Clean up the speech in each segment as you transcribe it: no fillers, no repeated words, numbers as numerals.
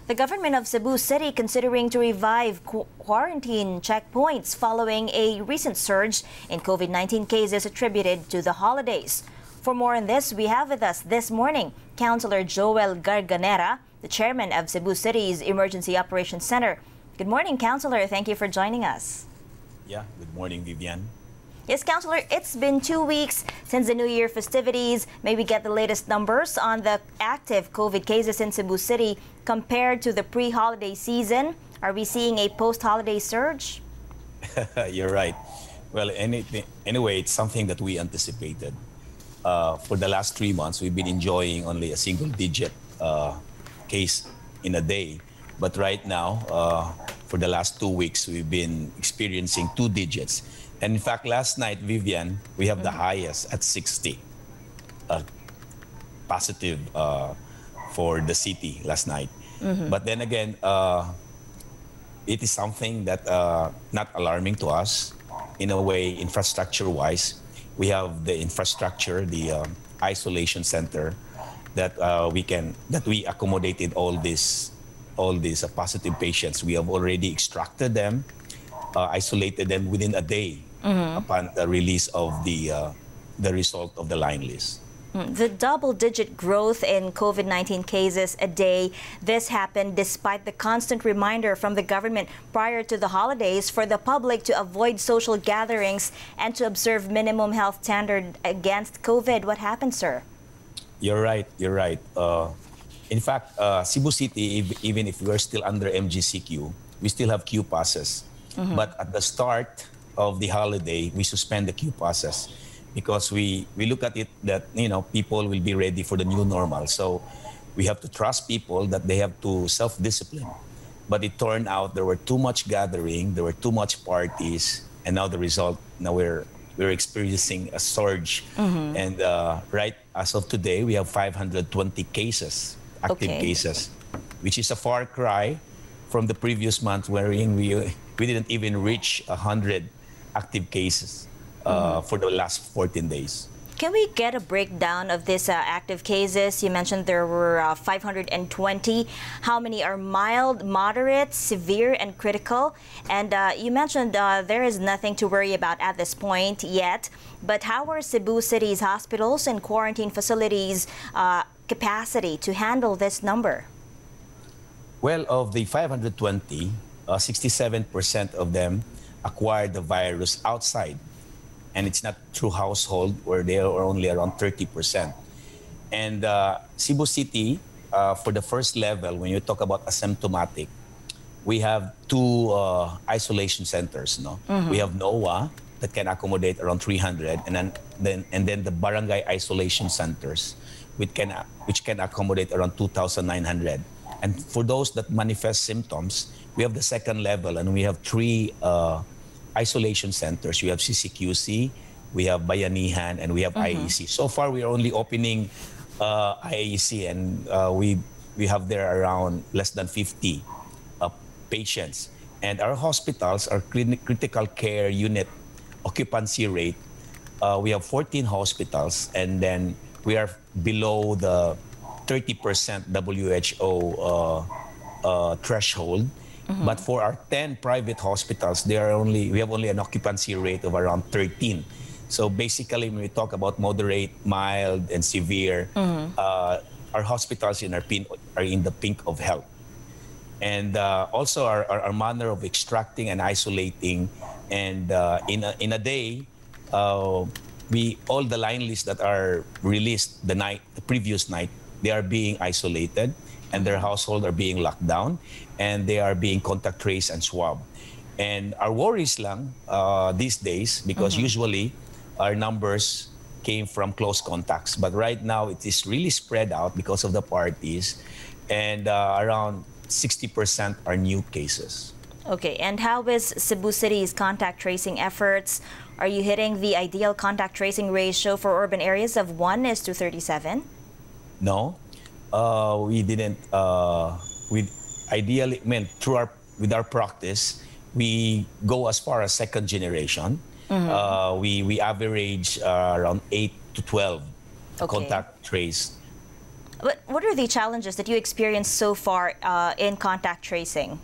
The government of Cebu City considering to revive quarantine checkpoints following a recent surge in COVID-19 cases attributed to the holidays. For more on this, we have with us this morning Councilor Joel Garganera, the chairman of Cebu City's Emergency Operations Center. Good morning, Councilor. Thank you for joining us. Yeah, good morning, Vivian. Yes, Councilor, it's been 2 weeks since the New Year festivities. May we get the latest numbers on the active COVID cases in Cebu City compared to the pre-holiday season? Are we seeing a post-holiday surge? You're right. Well, anyway, it's something that we anticipated. For the last 3 months, we've been enjoying only a single-digit case in a day. But right now, for the last 2 weeks, we've been experiencing 2 digits. And in fact, last night, Vivian, we have the highest at 60 positive for the city last night. But then again, it is something that not alarming to us. In a way, infrastructure-wise, we have the infrastructure, the isolation center that we accommodated all these positive patients. We have already extracted them, isolated them within a day upon the release of the result of the line list. The double-digit growth in COVID-19 cases a day, this happened despite the constant reminder from the government prior to the holidays for the public to avoid social gatherings and to observe minimum health standard against COVID. What happened, sir? You're right. You're right. In fact, Cebu City, even if we're still under MGCQ, we still have queue passes. But at the start of the holiday, we suspend the queue passes because we look at it that, people will be ready for the new normal. So we have to trust people that they have to self-discipline. But it turned out there were too much gathering, there were too much parties, and now the result, now we're experiencing a surge. And right as of today, we have 520 cases, active cases, which is a far cry from the previous month wherein we didn't even reach 100 active cases for the last 14 days. Can we get a breakdown of these active cases? You mentioned there were 520. How many are mild, moderate, severe, and critical? And you mentioned there is nothing to worry about at this point yet. But how are Cebu City's hospitals and quarantine facilities capacity to handle this number? Well, of the 520, 67% of them acquired the virus outside. And it's not through household, where they are only around 30%. And Cebu City, for the first level, when you talk about asymptomatic, we have 2 isolation centers. We have NOAA that can accommodate around 300, and then the barangay isolation centers, which can accommodate around 2,900. And for those that manifest symptoms, we have the second level, and we have 3 isolation centers. We have CCQC, we have Bayanihan, and we have IEC. So far, we are only opening IEC, and we have there around less than 50 patients. And our hospitals, our critical care unit occupancy rate, we have 14 hospitals, and then we are below the 30% WHO threshold. But for our 10 private hospitals, we have only an occupancy rate of around 13. So basically, when we talk about moderate, mild, and severe, our hospitals are in the pink of health. And also our manner of extracting and isolating, and in a day, all the line lists that are released the previous night, they are being isolated, and their household are being locked down, and they are being contact traced and swabbed. And our worries lang these days, because usually our numbers came from close contacts, but right now it is really spread out because of the parties, and around 60% are new cases. Okay, and how is Cebu City's contact tracing efforts? Are you hitting the ideal contact tracing ratio for urban areas of 1:37? No, we didn't. Ideally, with our practice, we go as far as second generation. We average around 8 to 12 contact trace But what are the challenges that you experienced so far in contact tracing?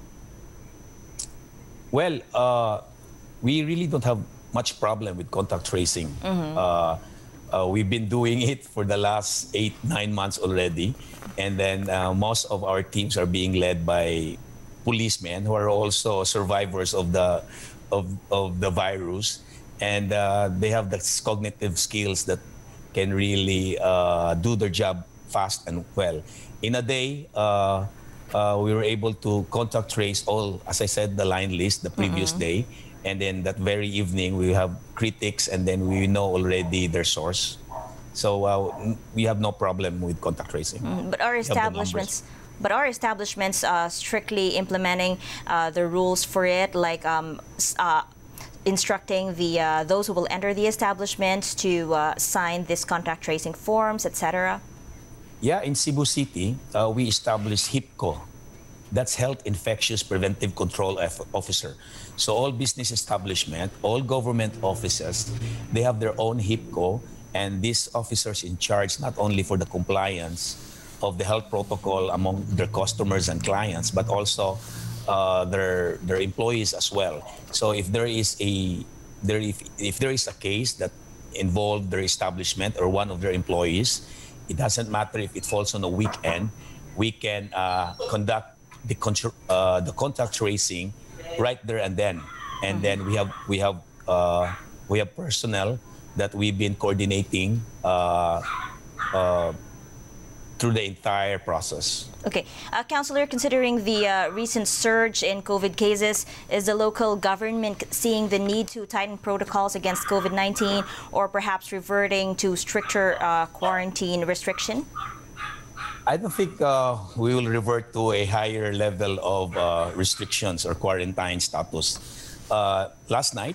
Well, we really don't have much problem with contact tracing. We've been doing it for the last 8-9 months already. And then most of our teams are being led by policemen who are also survivors of the virus. And they have the cognitive skills that can really do their job fast and well. In a day, we were able to contact trace all, as I said, the line list the previous day. And then that very evening, we have critics, and then we know already their source. So we have no problem with contact tracing. But are establishments strictly implementing the rules for it, like instructing those who will enter the establishment to sign this contact tracing forms, etc.? Yeah, in Cebu City, we established HIPCO. That's Health Infectious Preventive Control Officer. So all business establishment, all government offices, they have their own HIPCO, and these officers in charge not only for the compliance of the health protocol among their customers and clients, but also their employees as well. So if there is a case that involved their establishment or one of their employees, it doesn't matter if it falls on a weekend, we can conduct the contact tracing right there and then. And then we have personnel that we've been coordinating through the entire process. Okay. Councillor, considering the recent surge in COVID cases, is the local government seeing the need to tighten protocols against COVID-19 or perhaps reverting to stricter quarantine restriction? I don't think we will revert to a higher level of restrictions or quarantine status. Last night,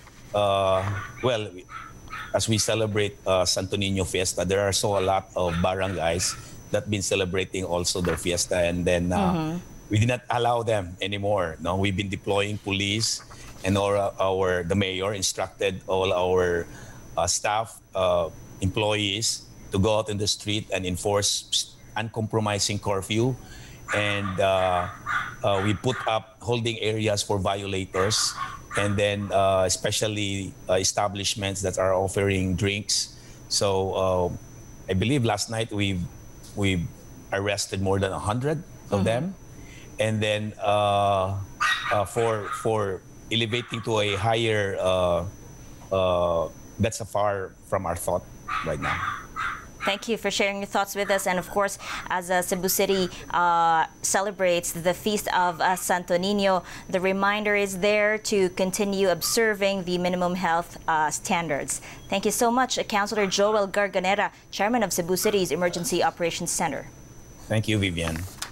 as we celebrate Santo Niño Fiesta, there are a lot of barangays that been celebrating also their fiesta, and then we did not allow them anymore. No, we've been deploying police, and the mayor instructed all our staff, employees to go out in the street and enforce uncompromising curfew, and we put up holding areas for violators, and then especially establishments that are offering drinks. So I believe last night we've arrested more than 100 of them, and then for elevating to a higher, that's far from our thought right now. Thank you for sharing your thoughts with us. And of course, as Cebu City celebrates the Feast of Santo Niño, the reminder is there to continue observing the minimum health standards. Thank you so much, Councillor Joel Garganera, Chairman of Cebu City's Emergency Operations Center. Thank you, Vivian.